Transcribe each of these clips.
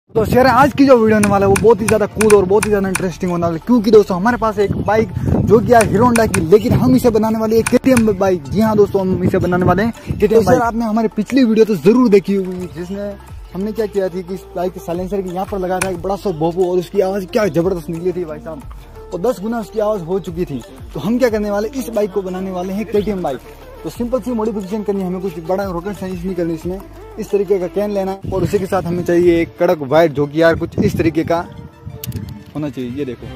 तो शेयर आज की जो वीडियो होने वाला है वो बहुत ही ज्यादा कूल और बहुत ही ज्यादा इंटरेस्टिंग होने वाला है, क्योंकि दोस्तों हमारे पास एक बाइक जो कि यार हीरो होंडा की, लेकिन हम इसे बनाने वाले हैं केटीएम बाइक। जी हाँ दोस्तों, हम इसे बनाने वाले हैं केटीएम बाइक। आपने हमारी पिछली वीडियो तो जरूर देखी होगी, जिसमें हमने क्या किया थी कि इस बाइक के साइलेंसर के यहाँ पर लगा था एक बड़ा सा भोंपू, और उसकी आवाज क्या जबरदस्त निकली थी भाई साहब, और 10 गुना उसकी आवाज हो चुकी थी। तो हम क्या करने वाले, इस बाइक को बनाने वाले हैं केटीएम बाइक। तो सिंपल सी मॉडिफिकेशन करनी है, हमें कुछ बड़ा रॉकेट साइंस नहीं करनी इसमें। इस तरीके का कैन लेना है और उसी के साथ हमें चाहिए एक कड़क वायर, जो कि यार कुछ इस तरीके का होना चाहिए। ये देखो,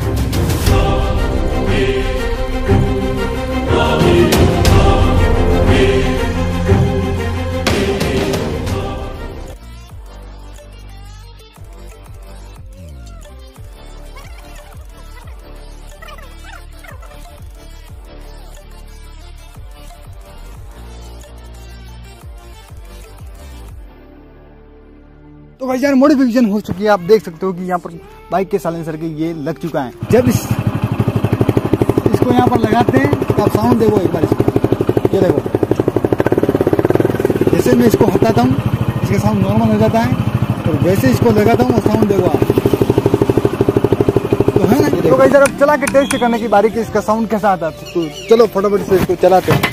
तो भाई यार मॉडिफिकेशन हो चुकी है। आप देख सकते हो कि यहाँ पर बाइक के साइलेंसर के ये लग चुका है। जब इसको यहाँ पर लगाते हैं तो आप साउंड देखो एक बार इसको, ये देखो, जैसे मैं इसको हटाता हूँ इसका साउंड नॉर्मल हो जाता है, और वैसे इसको लगाता हूँ और साउंड देखो आप, तो है ना। तो भाई यार अब चला के टेस्ट करने की बारी कि इसका साउंड कैसा आता है। तो चलो फटाफट से इसको चलाते हैं।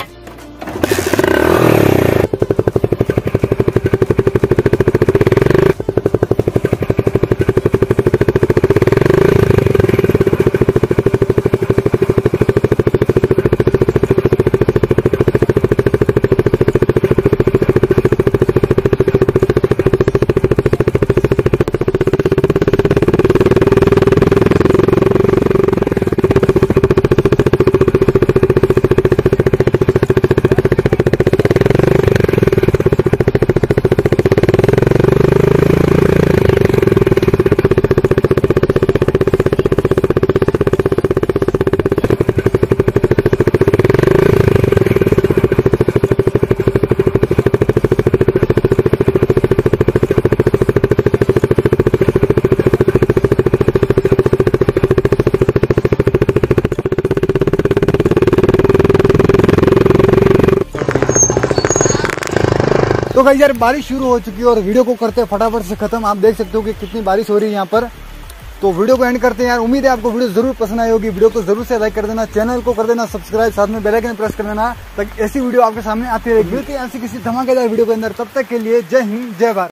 तो भाई यार बारिश शुरू हो चुकी है और वीडियो को करते हैं फटाफट से खत्म। आप देख सकते हो कि कितनी बारिश हो रही है यहाँ पर। तो वीडियो को एंड करते हैं यार। उम्मीद है आपको वीडियो जरूर पसंद आई होगी। वीडियो को जरूर से लाइक कर देना, चैनल को कर देना सब्सक्राइब, साथ में बेल आइकन प्रेस कर देना, ताकि ऐसी वीडियो आपके सामने आती रहेगी। मिलते हैं ऐसी किसी धमाकेदार वीडियो के अंदर। तब तक के लिए जय हिंद, जय भारत।